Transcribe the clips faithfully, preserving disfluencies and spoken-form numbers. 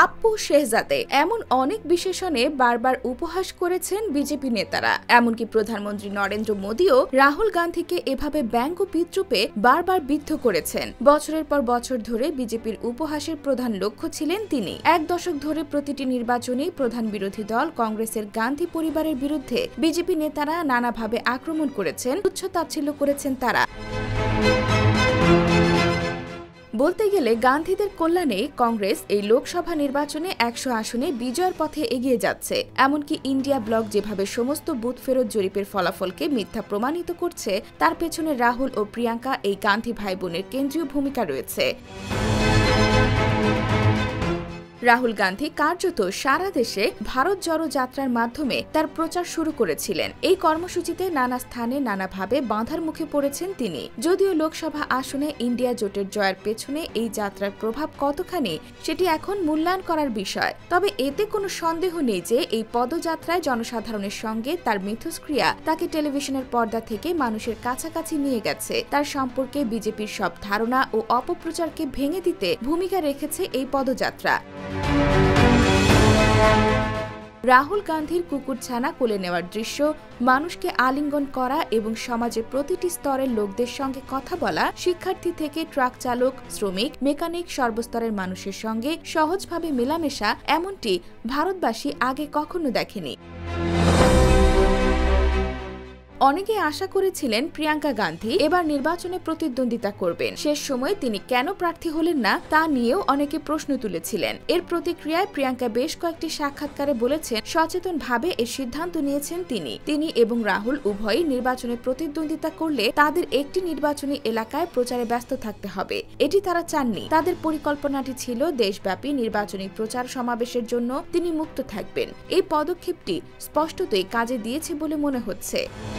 আপ্পু শেহজাদে এমন অনেক বিশেষণে বারবার উপহাস করেছেন বিজেপি নেতারা। এমনকি প্রধানমন্ত্রী নরেন্দ্র মোদীও রাহুল গান্ধীকে এভাবে ব্যঙ্গ বিদ্রূপে বারবার বিদ্ধ করেছেন। বছরের পর বছর ধরে বিজেপির উপহাসের প্রধান লক্ষ্য ছিলেন তিনি। এক দশক ধরে প্রতিটি নির্বাচনেই প্রধান বিরোধী দল কংগ্রেসের গান্ধী পরিবারের বিরুদ্ধে বিজেপি নেতারা নানাভাবে আক্রমণ করেছেন, তুচ্ছ-তাচ্ছিল্য করেছেন তারা। বলতে গেলে গান্ধীদের কল্যাণে কংগ্রেস এই লোকসভা নির্বাচনে একশো আসনে বিজয়ের পথে এগিয়ে যাচ্ছে। এমনকি ইন্ডিয়া ব্লক যেভাবে সমস্ত বুথ ফেরত জরিপের ফলাফলকে মিথ্যা প্রমাণিত করছে, তার পেছনে রাহুল ও প্রিয়াঙ্কা এই গান্ধী ভাই বোনের কেন্দ্রীয় ভূমিকা রয়েছে। রাহুল গান্ধী কার্যত সারা দেশে ভারত জড়ো যাত্রার মাধ্যমে তার প্রচার শুরু করেছিলেন। এই কর্মসূচিতে নানা স্থানে নানাভাবে বাঁধার মুখে পড়েছেন তিনি। যদিও লোকসভা আসনে ইন্ডিয়া জোটের জয়ের পেছনে এই যাত্রার প্রভাব কতখানি সেটি এখন মূল্যায়ন করার বিষয়। তবে এতে কোনো সন্দেহ নেই যে এই পদযাত্রায় জনসাধারণের সঙ্গে তার মিথস্ক্রিয়া তাকে টেলিভিশনের পর্দা থেকে মানুষের কাছাকাছি নিয়ে গেছে। তার সম্পর্কে বিজেপির সব ধারণা ও অপপ্রচারকে ভেঙে দিতে ভূমিকা রেখেছে এই পদযাত্রা। রাহুল গান্ধীর কুকুরছানা কোলে নেওয়ার দৃশ্য, মানুষকে আলিঙ্গন করা এবং সমাজের প্রতিটি স্তরের লোকদের সঙ্গে কথা বলা, শিক্ষার্থী থেকে ট্রাক চালক, শ্রমিক, মেকানিক সর্বস্তরের মানুষের সঙ্গে সহজভাবে মেলামেশা, এমনটি ভারতবাসী আগে কখনো দেখেনি। অনেকে আশা করেছিলেন প্রিয়াঙ্কা গান্ধী এবার নির্বাচনে প্রতিদ্বন্দ্বিতা করবেন। শেষ সময়ে তিনি কেন প্রার্থী হলেন না তা নিয়েও অনেকে প্রশ্ন তুলেছিলেন। এর প্রতিক্রিয়ায় প্রিয়াঙ্কা বেশ কয়েকটি সাক্ষাৎকারে বলেছেন সচেতনভাবে এর সিদ্ধান্ত নিয়েছেন তিনি। তিনি এবং রাহুল উভয়ই নির্বাচনে প্রতিদ্বন্দ্বিতা করলে তাদের একটি নির্বাচনী এলাকায় প্রচারে ব্যস্ত থাকতে হবে, এটি তারা চাননি। তাদের পরিকল্পনাটি ছিল দেশব্যাপী নির্বাচনী প্রচার সমাবেশের জন্য তিনি মুক্ত থাকবেন। এই পদক্ষেপটি স্পষ্টতই কাজে দিয়েছে বলে মনে হচ্ছে।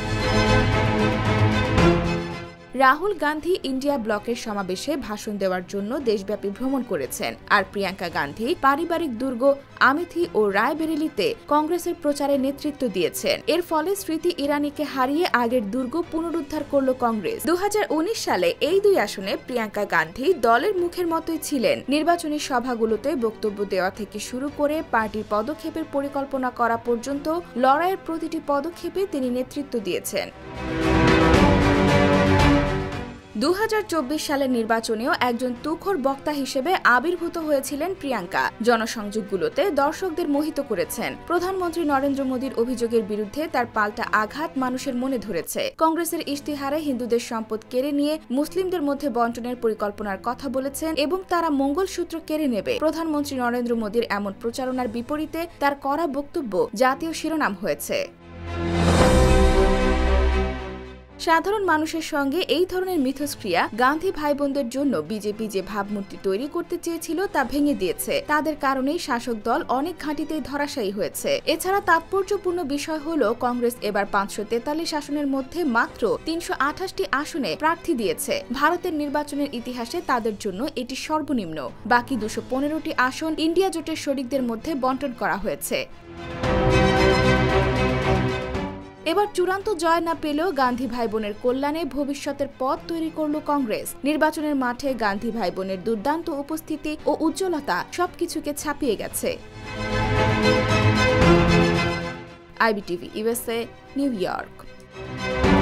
রাহুল গান্ধী ইন্ডিয়া ব্লকের সমাবেশে ভাষণ দেওয়ার জন্য দেশব্যাপী ভ্রমণ করেছেন, আর প্রিয়াঙ্কা গান্ধী পারিবারিক দুর্গ আমেথি ও রায়বেরেলিতে কংগ্রেসের প্রচারে নেতৃত্ব দিয়েছেন। এর ফলে স্মৃতি ইরানিকে হারিয়ে আগের দুর্গ পুনরুদ্ধার করল কংগ্রেস। দু হাজার উনিশ সালে এই দুই আসনে প্রিয়াঙ্কা গান্ধী দলের মুখের মতোই ছিলেন। নির্বাচনী সভাগুলোতে বক্তব্য দেওয়া থেকে শুরু করে পার্টির পদক্ষেপের পরিকল্পনা করা পর্যন্ত লড়াইয়ের প্রতিটি পদক্ষেপে তিনি নেতৃত্ব দিয়েছেন। দু হাজার চব্বিশ সালের নির্বাচনেও একজন তুখোড় বক্তা হিসেবে আবির্ভূত হয়েছিলেন প্রিয়াঙ্কা। জনসংযোগগুলোতে দর্শকদের মোহিত করেছেন। প্রধানমন্ত্রী নরেন্দ্র মোদীর অভিযোগের বিরুদ্ধে তার পাল্টা আঘাত মানুষের মনে ধরেছে। কংগ্রেসের ইশতেহারে হিন্দুদের সম্পদ কেড়ে নিয়ে মুসলিমদের মধ্যে বন্টনের পরিকল্পনার কথা বলেছেন এবং তারা মঙ্গলসূত্র কেড়ে নেবে। প্রধানমন্ত্রী নরেন্দ্র মোদীর এমন প্রচারণার বিপরীতে তার করা বক্তব্য জাতীয় শিরোনাম হয়েছে। সাধারণ মানুষের সঙ্গে এই ধরনের মিথস্ক্রিয়া গান্ধী ভাই বোনদের জন্য বিজেপি যে ভাবমূর্তি তৈরি করতে চেয়েছিল তা ভেঙে দিয়েছে। তাদের কারণেই শাসক দল অনেক ঘাঁটিতেই ধরাশায়ী হয়েছে। এছাড়া তাৎপর্যপূর্ণ বিষয় হল কংগ্রেস এবার পাঁচশো তেতাল্লিশ আসনের মধ্যে মাত্র তিনশো আঠাশটি আসনে প্রার্থী দিয়েছে। ভারতের নির্বাচনের ইতিহাসে তাদের জন্য এটি সর্বনিম্ন। বাকি দুশো পনেরোটি আসন ইন্ডিয়া জোটের শরিকদের মধ্যে বন্টন করা হয়েছে। এবার চূড়ান্ত জয় না পেলেও গান্ধী ভাই বোনের কল্যাণে ভবিষ্যতের পথ তৈরি করল কংগ্রেস। নির্বাচনের মাঠে গান্ধী ভাই বোনের দুর্দান্ত উপস্থিতি ও উজ্জ্বলতা সবকিছুকে ছাপিয়ে গেছে। IBTV USA, New York.